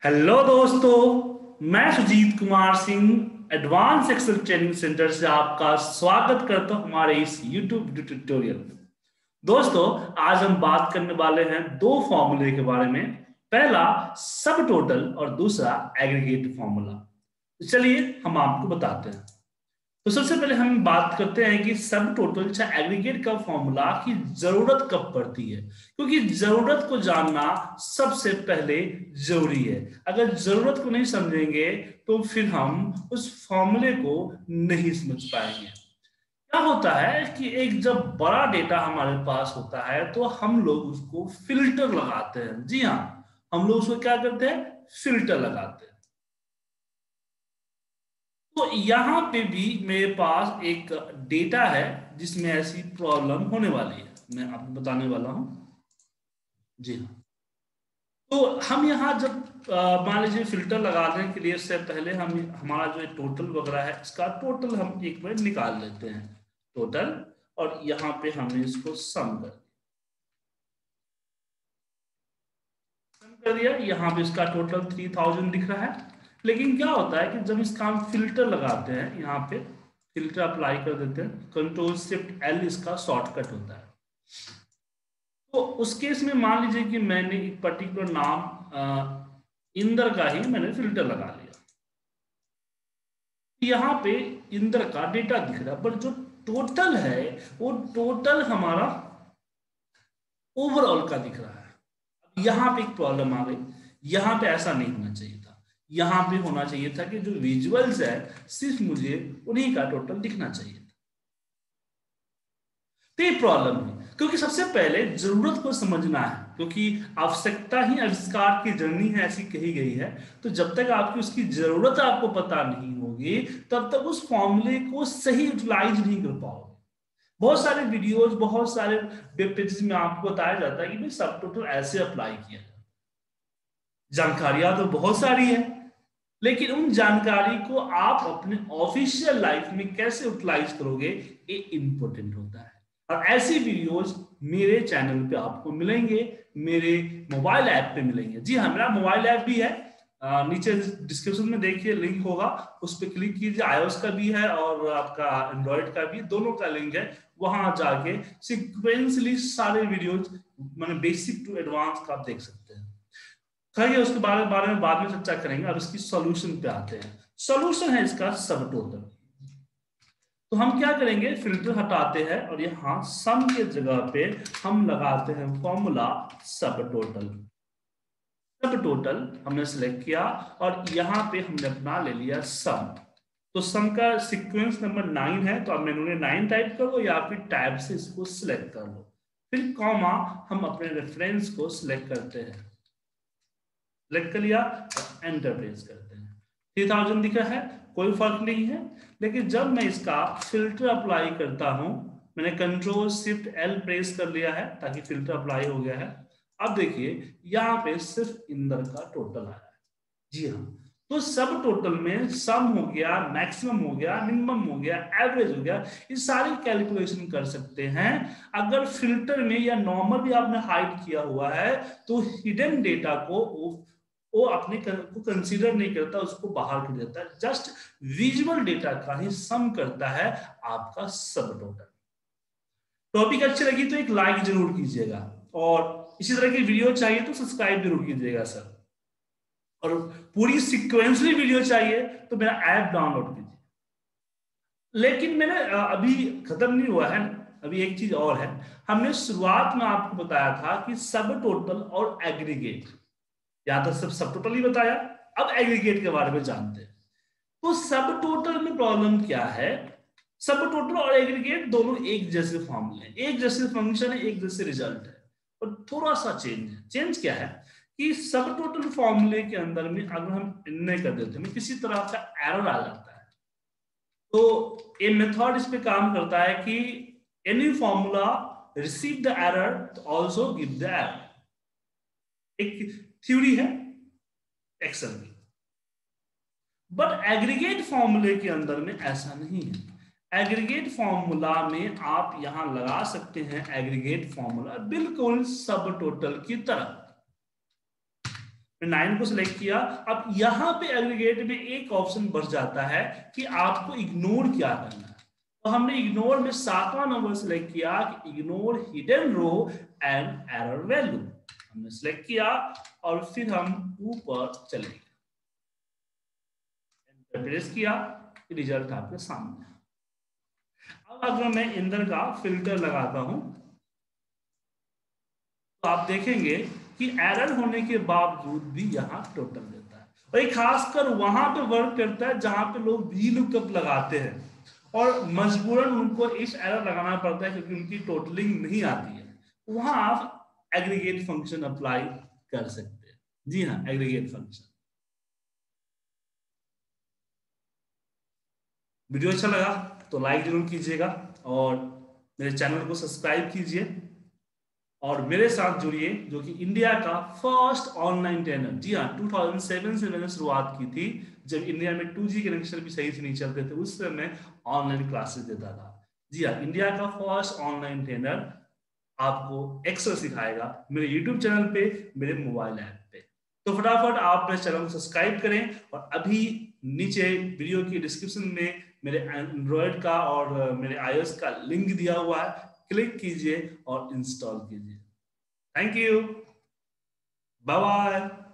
Hello दोस्तों, मैं Sujeet Kumar Singh advance Excel training centre से आपका स्वागत करता हूं हमारे इस यूट्यूब ट्यूटोरियल में। दोस्तों, आज हम बात करने वाले हैं दो फॉर्मूले के बारे में। पहला सब टोटल और दूसरा एग्रीगेट फॉर्मूला। तो चलिए हम आपको बताते हैं। तो सबसे पहले हम बात करते हैं कि सब टोटल या एग्रीगेट का फॉर्मूला की जरूरत कब पड़ती है, क्योंकि जरूरत को जानना सबसे पहले जरूरी है। अगर जरूरत को नहीं समझेंगे तो फिर हम उस फॉर्मूले को नहीं समझ पाएंगे। क्या होता है कि एक जब बड़ा डेटा हमारे पास होता है तो हम लोग उसको फिल्टर लगाते हैं। जी हाँ, हम लोग उसको क्या करते हैं, फिल्टर लगाते हैं। तो यहां पे भी मेरे पास एक डेटा है जिसमें ऐसी प्रॉब्लम होने वाली है, मैं आपको बताने वाला हूं। जी हाँ, तो हम यहाँ जब मान लीजिए फिल्टर लगाने के लिए इससे पहले हम हमारा जो टोटल वगैरह है इसका टोटल हम एक बार निकाल लेते हैं। टोटल, और यहाँ पे हमने इसको सम कर दिया। यहाँ पे इसका टोटल 3000 दिख रहा है। लेकिन क्या होता है कि जब इसका हम फिल्टर लगाते हैं, यहाँ पे फिल्टर अप्लाई कर देते हैं, कंट्रोल शिफ्ट एल इसका शॉर्टकट होता है। तो उस केस में मान लीजिए कि मैंने एक पर्टिकुलर नाम इंदर का ही मैंने फिल्टर लगा लिया। यहाँ पे इंदर का डेटा दिख रहा है, पर जो टोटल है वो टोटल हमारा ओवरऑल का दिख रहा है। अब यहाँ पे एक प्रॉब्लम आ गई। यहाँ पे ऐसा नहीं होना चाहिए था। यहाँ पे होना चाहिए था कि जो विजुअल्स है सिर्फ मुझे उन्हीं का टोटल दिखना चाहिए था। तो ये प्रॉब्लम है, क्योंकि सबसे पहले जरूरत को समझना है, क्योंकि आवश्यकता ही आविष्कार की जननी है ऐसी कही गई है। तो जब तक आपकी उसकी जरूरत आपको पता नहीं होगी तब तक उस फॉर्मूले को सही यूटिलाइज नहीं कर पाओगे। बहुत सारे वीडियोज, बहुत सारे वेब पेजेस में आपको बताया जाता है कि भाई सब टोटल ऐसे अप्लाई किया जाए। जानकारियां तो बहुत सारी है, लेकिन उन जानकारी को आप अपने ऑफिशियल लाइफ में कैसे यूटिलाइज करोगे, ये इंपॉर्टेंट होता है। और ऐसी वीडियोस मेरे चैनल पे आपको मिलेंगे, मेरे मोबाइल ऐप पे मिलेंगे। जी हाँ, मेरा मोबाइल ऐप भी है। नीचे डिस्क्रिप्शन में देखिए लिंक होगा, उस पर क्लिक कीजिए। iOS का भी है और आपका एंड्रॉइड का भी, दोनों का लिंक है। वहां जाके सिक्वेंसली सारे वीडियोज मैंने बेसिक टू एडवांस का आप देख सकते हैं। खैर, उसके बारे में बाद में चर्चा करेंगे। अब इसकी सॉल्यूशन पे आते हैं। सॉल्यूशन है इसका सब टोटल। तो हम क्या करेंगे, फिल्टर हटाते हैं और यहां सम के जगह पे हम लगाते हैं फॉर्मूला सब टोटल। सब टोटल हमने सिलेक्ट किया और यहां पे हमने अपना ले लिया सम। तो सम का सीक्वेंस नंबर 9 है, तो अब मेनू में 9 टाइप कर लो या फिर टैब से इसको सिलेक्ट कर लो। फिर कॉमा हम अपने रेफरेंस को सिलेक्ट करते हैं। सिलेक्ट कर लिया, एंटर प्रेस करते हैं। 3000 दिखा है, कोई फर्क नहीं है। लेकिन जब मैं इसका फिल्टर अप्लाई करता हूं, मैंने कंट्रोल शिफ्ट एल प्रेस कर लिया है ताकि फिल्टर अप्लाई हो गया है। अब देखिए यहाँ पे सिर्फ इंदर का टोटल आया है। जी हाँ, तो सब टोटल में सम हो गया, मैक्सिमम हो गया, मिनिमम हो गया, एवरेज हो गया, ये सारी कैलकुलेशन कर सकते हैं। अगर फिल्टर में या नॉर्मल भी आपने हाइड किया हुआ है तो हिडन डेटा को वो अपने को कंसीडर नहीं करता, उसको बाहर कर देता है। जस्ट विजुअल डेटा का ही सम करता है आपका सब टोटल। टॉपिक अच्छी लगी तो एक लाइक जरूर कीजिएगा, और इसी तरह की वीडियो चाहिए तो सब्सक्राइब जरूर कीजिएगा सर। और पूरी सीक्वेंसली वीडियो चाहिए तो मेरा ऐप डाउनलोड कीजिए। लेकिन मैंने अभी खत्म नहीं हुआ है, अभी एक चीज और है। हमने शुरुआत में आपको बताया था कि सब टोटल और एग्रीगेट, या तो सब टोटल ही बताया, अब एग्रीगेट के बारे में जानते हैं। तो सब टोटल में प्रॉब्लम क्या है, सब टोटल और एग्रीगेट दोनों एक जैसे फॉर्मूले हैं, एक जैसे फंक्शन है, एक जैसे रिजल्ट है। और थोड़ा सा चेंज है। चेंज क्या है कि सब टोटल फॉर्मूले के अंदर में अगर हम निर्णय कर देते हैं किसी तरह का एरर आ जाता है, तो ये मेथड इस पे काम करता है कि any formula receive the error also give the error. एक थ्योरी है एक्सेल की। बट एग्रीगेट फॉर्मूले के अंदर में ऐसा नहीं है। एग्रीगेट फॉर्मूला में आप यहां लगा सकते हैं एग्रीगेट फॉर्मूला बिल्कुल सब टोटल की तरह। मैं 9 को सिलेक्ट किया। अब यहाँ पे एग्रीगेट में एक ऑप्शन बढ़ जाता है कि आपको इग्नोर क्या करना है। तो हमने इग्नोर में 7वां नंबर सिलेक्ट किया कि ignore hidden row and error value, हमने सिलेक्ट किया और फिर हम ऊपर चले गए, प्रेस किया, रिजल्ट आपके सामने। अब अगर मैं इंदर का फिल्टर लगाता हूं तो आप देखेंगे कि एरर होने के बावजूद भी यहाँ टोटल देता है। और ये खासकर वहां पे वर्क करता है जहां पे लोग वी लुकअप लगाते हैं और मजबूरन उनको इस एरर लगाना पड़ता है क्योंकि उनकी टोटलिंग नहीं आती है। वहां आप एग्रीगेट फंक्शन अप्लाई कर सकते हैं। जी हाँ, एग्रीगेट फंक्शन। वीडियो अच्छा लगा तो लाइक जरूर कीजिएगा और मेरे चैनल को सब्सक्राइब कीजिए और मेरे साथ जुड़िए, जो कि इंडिया का फर्स्ट ऑनलाइन ट्रेनर। जी हाँ, 2007 से मैंने शुरुआत की थी, जब इंडिया में 2G कनेक्शन भी सही से नहीं चलते थे, उस समय मैं ऑनलाइन क्लासेस देता था। जी हाँ, इंडिया का फर्स्ट ऑनलाइन ट्रेनर आपको एक्सेल सिखाएगा मेरे यूट्यूब चैनल पे, मेरे मोबाइल ऐप पे। तो फटाफट आप मेरे चैनल को सब्सक्राइब करें और अभी नीचे वीडियो की डिस्क्रिप्शन में मेरे एंड्रॉयड का और मेरे iOS का लिंक दिया हुआ है, क्लिक कीजिए और इंस्टॉल कीजिए। Thank you, bye bye.